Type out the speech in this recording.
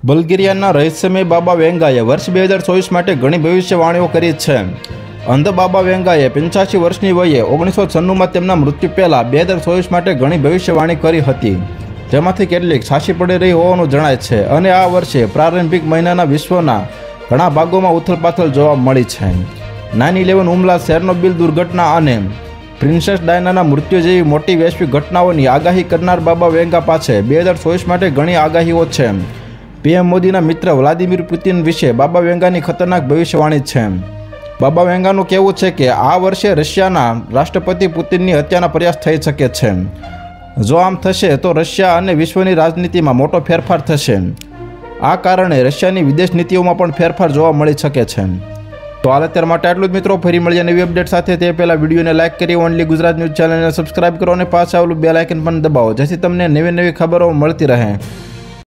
બલ્ગેરિયાના રહસ્યમય બાબા વેંગાએ વર્ષ 2024 માટે ઘણી ભવિષ્યવાણીઓ કરી છે. અંધ બાબા વેંગાએ 85 વર્ષની વયે 1996માં તેમના મૃત્યુ પહેલાં 2024 માટે ઘણી ભવિષ્યવાણી કરી હતી, જેમાંથી કેટલીક સાચી પડી રહી હોવાનું જણાય છે. અને આ વર્ષે પ્રારંભિક મહિનાના વિશ્વના ઘણા ભાગોમાં ઉથલપાથલ જોવા મળી છે. 9/11 હુમલા, ચેર્નોબિલ દુર્ઘટના અને પ્રિન્સેસ ડાયનાના મૃત્યુ જેવી મોટી વૈશ્વિક ઘટનાઓની આગાહી કરનાર બાબા વેંગા પાસે 2024 માટે ઘણી આગાહીઓ છે. પીએમ મોદીના મિત્ર વ્લાદિમીર પુતિન વિશે બાબા વેંગાની ખતરનાક ભવિષ્યવાણી છે. બાબા વેંગાનું કહેવું છે કે આ વર્ષે રશિયાના રાષ્ટ્રપતિ પુતિનની હત્યાના પ્રયાસ થઈ શકે છે. જો આમ થશે તો રશિયા અને વિશ્વની રાજનીતિમાં મોટો ફેરફાર થશે. આ કારણે રશિયાની વિદેશ નીતિઓમાં પણ ફેરફાર જોવા મળી શકે છે. તો હાલ અત્યાર માટે આટલું જ મિત્રો. ફરી મળીએ નવી અપડેટ સાથે. તે પહેલાં વિડીયોને લાઇક કરી ઓનલી ગુજરાત ન્યૂઝ ચેનલને સબસ્ક્રાઇબ કરો અને પાછળ આવેલું બેલ આઇકન પણ દબાવો, જેથી તમને નવી ખબરો મળતી રહે.